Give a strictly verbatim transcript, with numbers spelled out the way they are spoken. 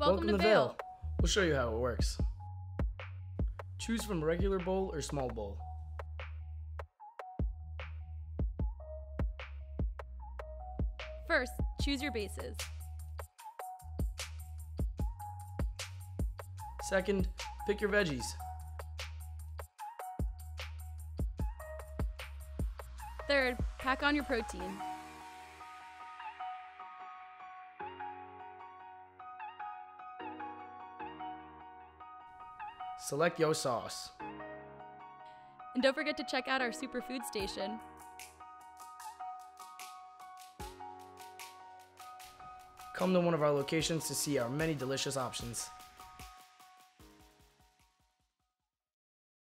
Welcome, Welcome to Vale. We'll show you how it works. Choose from regular bowl or small bowl. First, choose your bases. Second, pick your veggies. Third, pack on your protein. Select your sauce. And don't forget to check out our superfood station. Come to one of our locations to see our many delicious options.